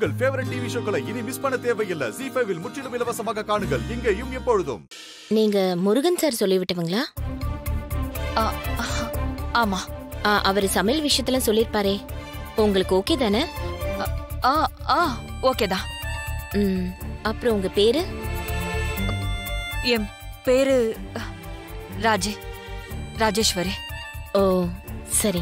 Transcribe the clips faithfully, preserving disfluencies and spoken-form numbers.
உங்கள் favourite TV ஷோக்களை இனி miss பண்ண தேவையில்லை. ஜீ ஃபைவ் இல் முற்றிலும் இலவசமாக காணுங்கள். இங்கேயும் எப்பொழுதும். நீங்க முருகன் சார் சொல்லிவிட்டவங்களா? ஆமா. அவர் சமையல் விஷயத்துல சொல்லிருப்பாரே, உங்களுக்கு ஓகே தானே? ஓகே தான். ம், அப்புறம் உங்க பேரு? என் பேரு ராஜே ராஜேஸ்வரி. ஓ சரி.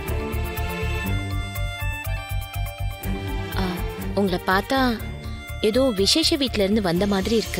உங்களை பார்த்தா ஏதோ விசேஷ வீட்ல இருந்து வந்த மாதிரி இருக்கு.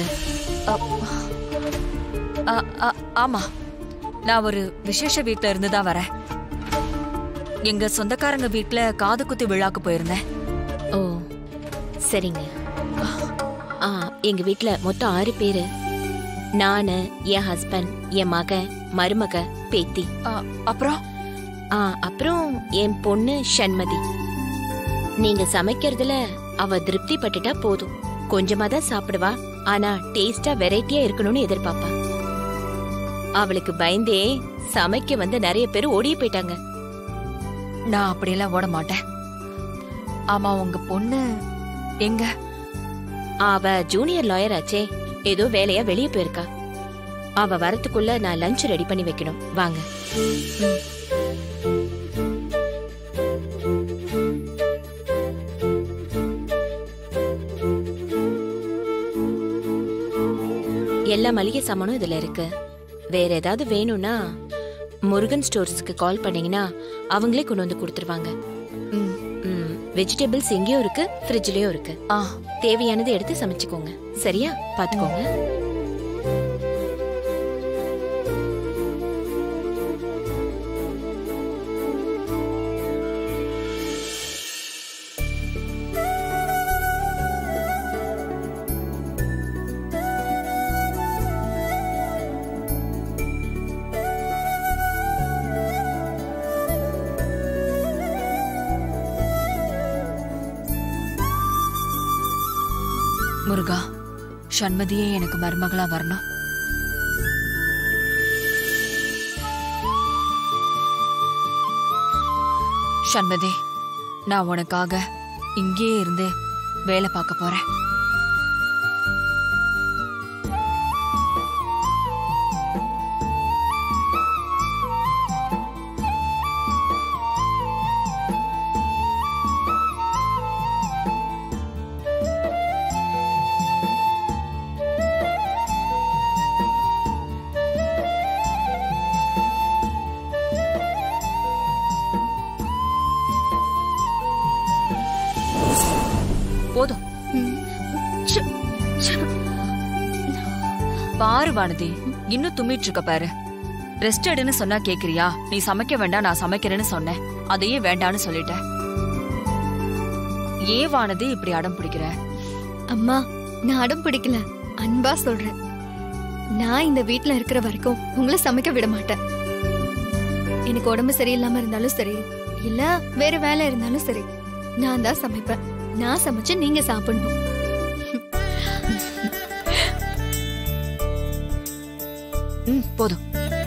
ஆமா, நான் ஒரு விசேஷ வீட்ல இருந்து தான் வரேன். எங்க சொந்தக்காரங்க வீட்ல காது குத்து விழாக்கு போயிருந்தேன். ஓ சரிங்க. ஆ எங்க வீட்ல மொத்தம் ஆறு பேரு. நானு, என் ஹஸ்பண்ட், என் மகன், மருமக, பேத்தி. அப்புறம் ஆ அப்புறம் என் பொண்ணு ஷண்மதி. நீங்க சமைக்கிறதுல அவ திருப்தி பட்டுட்டா போதும். கொஞ்சமா தான் சாப்பிடுவா, ஆனா டேஸ்டா வெரைட்டியா இருக்கணும்னு எதிர்பார்ப்பா. அவளுக்கு பயந்தே சமைக்க வந்து நிறைய பேர் ஓடியே போயிட்டாங்க. நான் அப்படியெல்லாம் ஓட மாட்டேன். ஆமா, உங்க பொண்ணு எங்க? அவ ஜூனியர் லாயர் ஆச்சே, ஏதோ வேலையா வெளியே போயிருக்கா. அவ வரத்துக்குள்ள நான் லஞ்ச் ரெடி பண்ணி வைக்கணும். வாங்க. எல்லா மளிகை சாமானும் இதுல இருக்கு. வேற ஏதாவது வேணும்னா முருகன் ஸ்டோர்ஸ்க்கு கால் பண்ணீங்கன்னா அவங்களே கொண்டு வந்து கொடுத்துருவாங்க. வெஜிடபிள்ஸ் எங்கேயும் இருக்கு, ஃப்ரிட்ஜ்லயும் இருக்கு. தேவையானது எடுத்து சமைச்சுக்கோங்க. சரியா? பாத்துக்கோங்க. முருகா, ஷண்மதியே எனக்கு மருமகளா வரணும். ஷண்மதி, நான் உனக்காக இங்கேயே இருந்து வேலை பார்க்க போறேன். போதும். பாரு வானதி, இன்னும் தும்மிட்டு இருக்க பாரு. ரெஸ்ட் எடுன்னு சொன்னா கேக்குறியா? நீ சமைக்க வேண்டாம், நான் சமைக்கிறேன்னு சொன்னேன். அதையே வேண்டான்னு சொல்லிட்ட. ஏன் வானதி இப்படி அடம் பிடிக்கிற? அம்மா, நான் அடம் பிடிக்கல, அன்பா சொல்றேன். நான் இந்த வீட்ல இருக்கிற வரைக்கும் உங்களை சமைக்க விட மாட்டேன். எனக்கு உடம்பு சரியில்லாம இருந்தாலும் சரி, இல்ல வேற வேலை இருந்தாலும் சரி, நான் தான் சமைப்பேன். நான் சமைச்சு நீங்க சாப்பிடணும். ம், போதும்.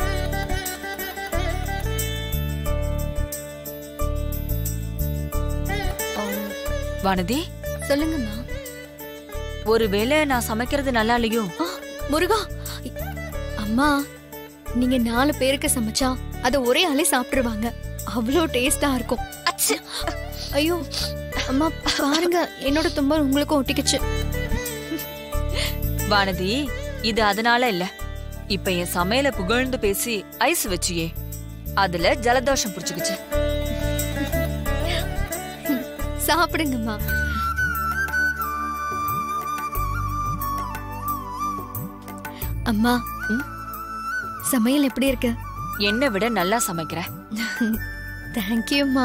வானதி, சொல்லுங்கம்மா. ஒருவேளை நான் சமைக்கிறது நல்லா இல்லையோ? முருகா, அம்மா, நீங்க நாலு பேருக்கு சமைச்சா அத ஒரே ஆளே சாப்பிட்டுருவாங்க. அவ்வளோ டேஸ்டா இருக்கும். ஐயோ அம்மா, பாருங்க, என்னோட தும்பல் உங்களுக்கும் ஒட்டிக்கிச்சு. வானதி, இது அதனால இல்ல. இப்ப என் சமையல புகழ்ந்து பேசி ஐஸ் வச்சியே, அதுல ஜலதோஷம் புடிச்சுக்கிச்சு. சாப்பிடுங்கம்மா. அம்மா, சமையல் எப்படி இருக்கு? என்னை விட நல்லா சமைக்கிற. தேங்க்யூம்மா.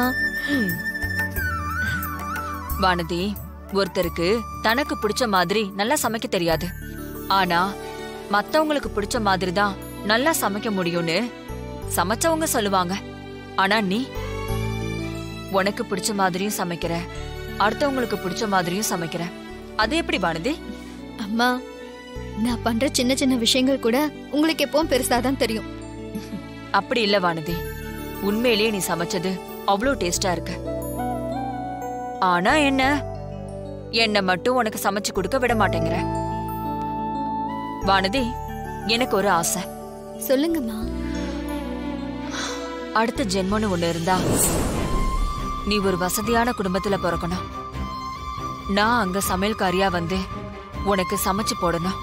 வானதி, ஒருத்தருக்கு தனக்கு பிடிச்ச மாதிரி நல்லா சமைக்க தெரியாது. ஆனா மத்தவங்களுக்கு பிடிச்ச மாதிரி தான் நல்லா சமைக்க முடியும்னு சமைச்சவங்க சொல்லுவாங்க. ஆனா நீ உனக்கு பிடிச்ச மாதிரியும் சமைக்கிற, அடுத்தவங்களுக்கு பிடிச்ச மாதிரியும் சமைக்கிற. அது எப்படி வானதி? அம்மா, நான் பண்ற சின்ன சின்ன விஷயங்கள் கூட உங்களுக்கு எப்பவும் பெருசாதான் தெரியும். அப்படி இல்ல வானதி, உண்மையிலேயே நீ சமைச்சது அவ்வளோ டேஸ்டா இருக்கு. ஆனா என்ன, என்ன மட்டும் உனக்கு சமைச்சு கொடுக்க விட மாட்டேங்கிற. வானதி, எனக்கு ஒரு ஆசை. சொல்லுங்கம்மா. அடுத்த ஜென்மம்னு ஒண்ணு இருந்தா நீ ஒரு வசதியான குடும்பத்துல பிறக்கணும். நான் அங்க சமையல்காரியா வந்து உனக்கு சமைச்சு போடணும்.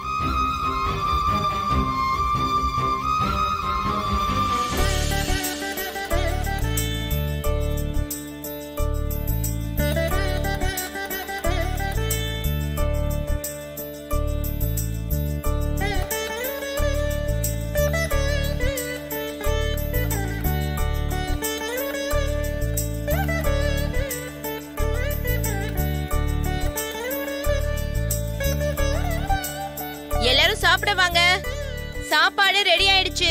எல்லாரும் சாப்பிட வாங்க. சாப்பாடு ரெடி ஆயிடுச்சு.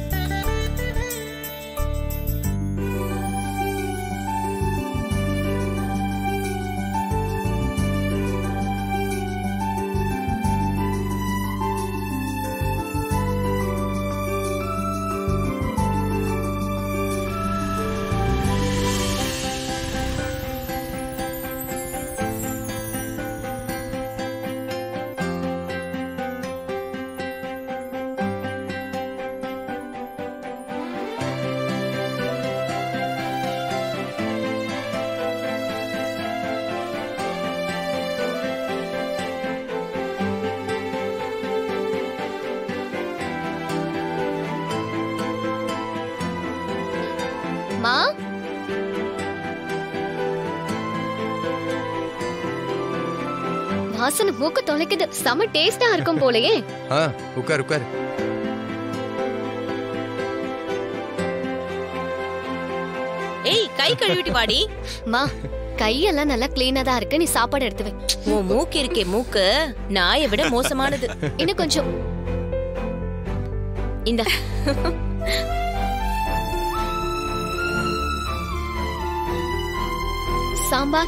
மா, வாசனை மூக்கு தொலைக்குது. செம டேஸ்டா இருக்கும் போலயே. ஆ, உட்கார் உட்கார். ஏய், கை கழுவிட்டு வாடி. மா, கையெல்லாம் நல்லா கிளீனா தான் இருக்கு. நீ சாப்பாடு எடுத்து வை. உன் மூக்கு இருக்கே, மூக்கு நாயை விட மோசமானது. இன்னும் கொஞ்சம். இந்த சாம்பார்.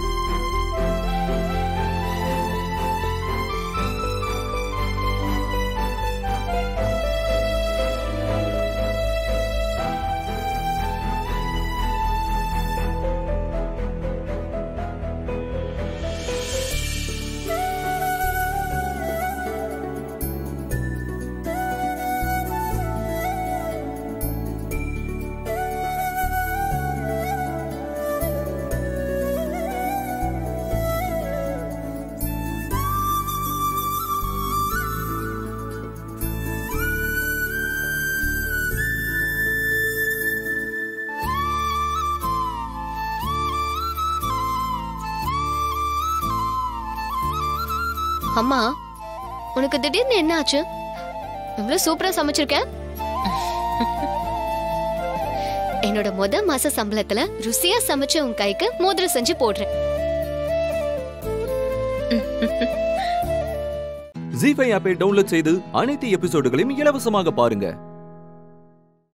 அம்மா, உனக்கு திடீர்னு என்ன ஆச்சு? இவ்வளவு சூப்பரா சமைச்சிருக்க. என்னோட முத மாச சம்பளத்துல ருசியா சமைச்ச உன் கைக்கு மோதிரம் செஞ்சு போடுறேன். ஜீ ஃபைவ் ஆப்பை டவுன்லோட் செய்து அனைத்து எபிசோடுகளையும் இலவசமாக பாருங்க.